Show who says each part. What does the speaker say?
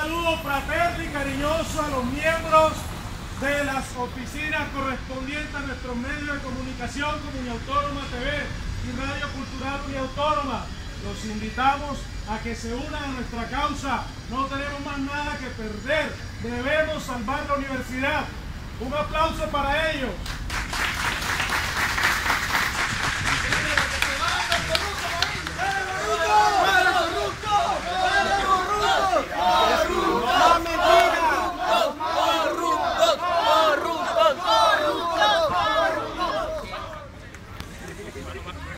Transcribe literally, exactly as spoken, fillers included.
Speaker 1: saludo fraterno y cariñoso a los miembros de las oficinas correspondientes a nuestros medios de comunicación como Uniautónoma T V y Radio Cultural Uniautónoma. Los invitamos a que se unan a nuestra causa. No tenemos más nada que perder. Debemos salvar la universidad. Un aplauso para ellos.